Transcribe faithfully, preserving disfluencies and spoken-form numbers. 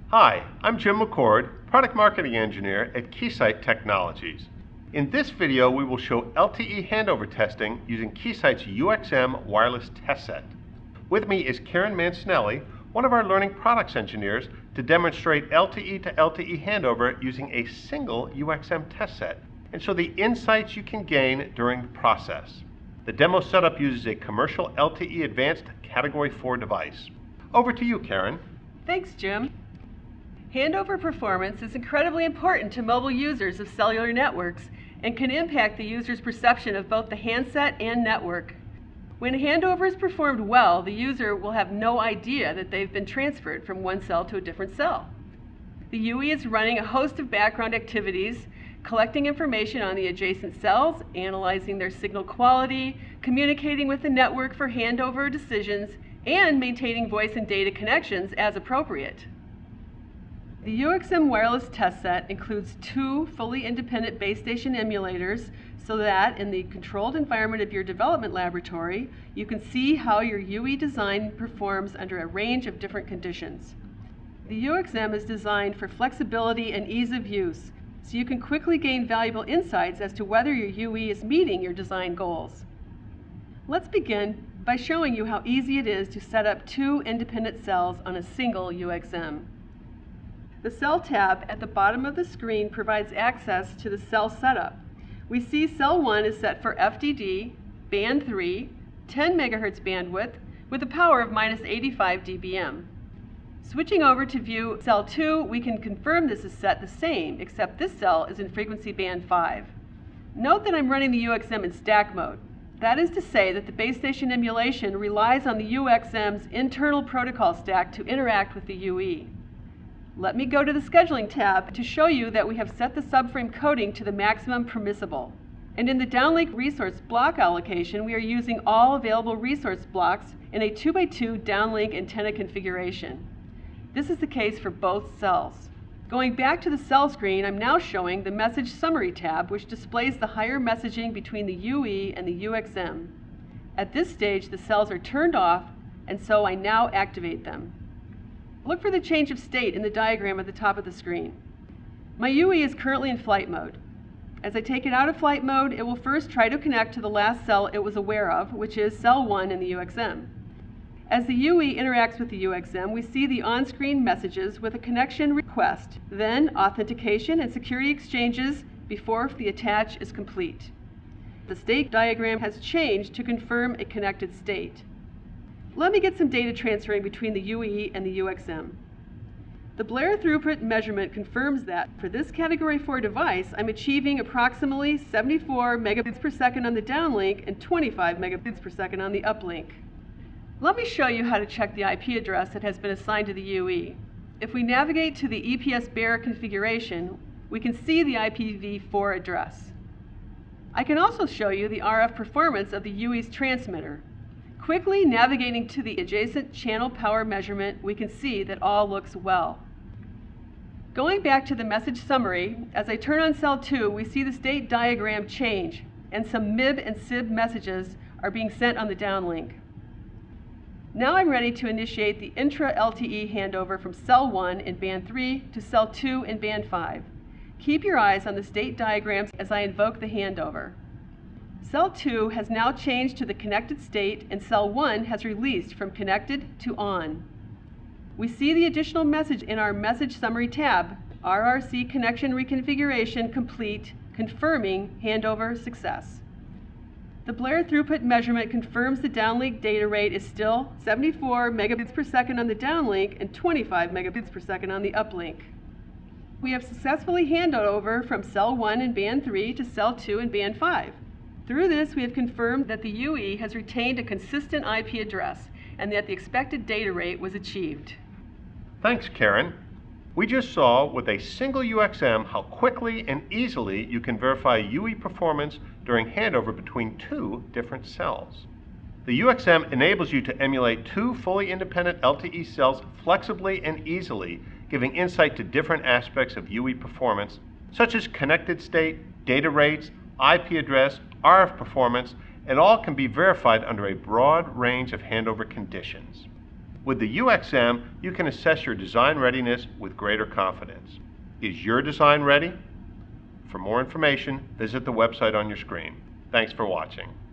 Hi, I'm Jim McCord, Product Marketing Engineer at Keysight Technologies. In this video, we will show L T E handover testing using Keysight's U X M wireless test set. With me is Karen Mancinelli, one of our learning products engineers, to demonstrate L T E to L T E handover using a single U X M test set and show the insights you can gain during the process. The demo setup uses a commercial L T E advanced category four device. Over to you, Karen. Thanks, Jim. Handover performance is incredibly important to mobile users of cellular networks and can impact the user's perception of both the handset and network. When a handover is performed well, the user will have no idea that they've been transferred from one cell to a different cell. The U E is running a host of background activities, collecting information on the adjacent cells, analyzing their signal quality, communicating with the network for handover decisions, and maintaining voice and data connections as appropriate. The U X M wireless test set includes two fully independent base station emulators so that in the controlled environment of your development laboratory, you can see how your U E design performs under a range of different conditions. The U X M is designed for flexibility and ease of use, so you can quickly gain valuable insights as to whether your U E is meeting your design goals. Let's begin by showing you how easy it is to set up two independent cells on a single U X M. The Cell tab at the bottom of the screen provides access to the cell setup. We see cell one is set for F D D, band three, ten megahertz bandwidth, with a power of minus eighty-five D B M. Switching over to view cell two, we can confirm this is set the same, except this cell is in frequency band five. Note that I'm running the U X M in stack mode. That is to say that the base station emulation relies on the U X M's internal protocol stack to interact with the U E. Let me go to the Scheduling tab to show you that we have set the subframe coding to the maximum permissible. And in the downlink resource block allocation, we are using all available resource blocks in a two by two downlink antenna configuration. This is the case for both cells. Going back to the cell screen, I'm now showing the Message Summary tab, which displays the higher messaging between the U E and the U X M. At this stage, the cells are turned off, and so I now activate them. Look for the change of state in the diagram at the top of the screen. My U E is currently in flight mode. As I take it out of flight mode, it will first try to connect to the last cell it was aware of, which is cell one in the U X M. As the U E interacts with the U X M, we see the on-screen messages with a connection request, then authentication and security exchanges before the attach is complete. The state diagram has changed to confirm a connected state. Let me get some data transferring between the U E and the U X M. The Blair throughput measurement confirms that for this category four device, I'm achieving approximately seventy-four megabits per second on the downlink and twenty-five megabits per second on the uplink. Let me show you how to check the I P address that has been assigned to the U E. If we navigate to the E P S bearer configuration, we can see the I P v four address. I can also show you the R F performance of the U E's transmitter. Quickly navigating to the adjacent channel power measurement, we can see that all looks well. Going back to the message summary, as I turn on cell two, we see the state diagram change, and some M I B and S I B messages are being sent on the downlink. Now I'm ready to initiate the Intra L T E handover from cell one in band three to cell two in band five. Keep your eyes on the state diagrams as I invoke the handover. Cell two has now changed to the connected state, and cell one has released from connected to on. We see the additional message in our Message Summary tab, R R C connection reconfiguration complete, confirming handover success. The Blair throughput measurement confirms the downlink data rate is still seventy-four megabits per second on the downlink and twenty-five megabits per second on the uplink. We have successfully handed over from cell one in band three to cell two in band five. Through this, we have confirmed that the U E has retained a consistent I P address and that the expected data rate was achieved. Thanks, Karen. We just saw with a single U X M how quickly and easily you can verify U E performance during handover between two different cells. The U X M enables you to emulate two fully independent L T E cells flexibly and easily, giving insight to different aspects of U E performance, such as connected state, data rates, I P address, R F performance, and all can be verified under a broad range of handover conditions. With the U X M, you can assess your design readiness with greater confidence. Is your design ready? For more information, visit the website on your screen. Thanks for watching.